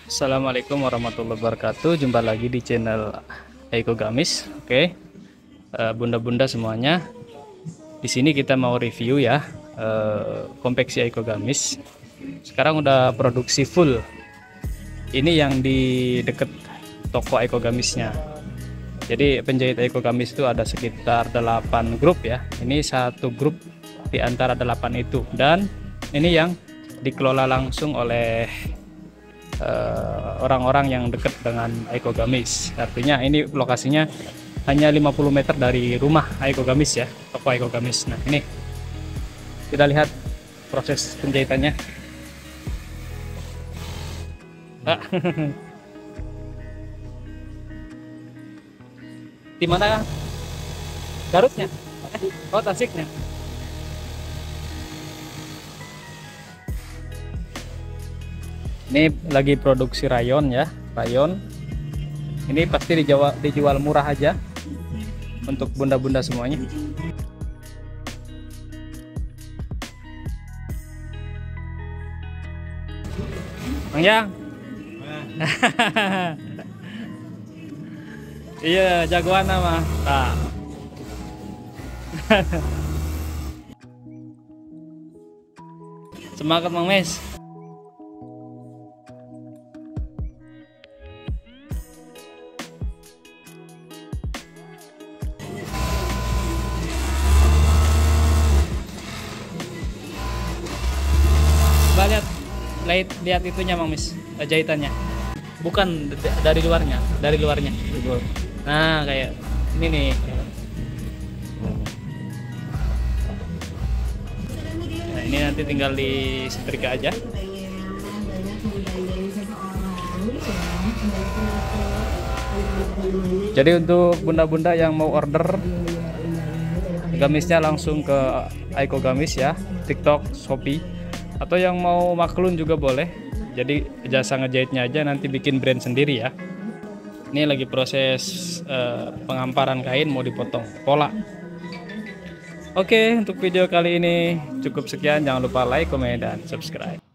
Assalamualaikum warahmatullahi wabarakatuh. Jumpa lagi di channel Aiko Gamis. Oke, bunda-bunda semuanya. Di sini kita mau review ya konveksi Aiko Gamis. Sekarang udah produksi full. Ini yang di deket toko Aiko Gamisnya. Jadi penjahit Aiko Gamis itu ada sekitar 8 grup ya. Ini satu grup di antara 8 itu, dan ini yang dikelola langsung oleh orang-orang yang dekat dengan Aiko Gamis. Artinya ini lokasinya hanya 50 meter dari rumah Aiko Gamis ya, toko Aiko Gamis. Nah ini kita lihat proses penjahitannya. Di mana Garutnya? Oh, Tasiknya. Ini lagi produksi rayon ya, rayon. Ini pasti dijual murah aja untuk bunda-bunda semuanya. Bang Yang. Iya, jagoan mah. Nah. Semangat Mang Mes. Lihat itunya Mang Mis, jahitannya. Bukan dari luarnya, dari luarnya. Nah, kayak ini nih. Nah, ini nanti tinggal disetrika aja. Jadi untuk bunda-bunda yang mau order gamisnya langsung ke Aiko Gamis ya, TikTok, Shopee, atau yang mau maklun juga boleh. Jadi jasa ngejahitnya aja nanti bikin brand sendiri ya. Ini lagi proses pengamparan kain, mau dipotong pola. Oke, untuk video kali ini cukup sekian. Jangan lupa like, komen, dan subscribe.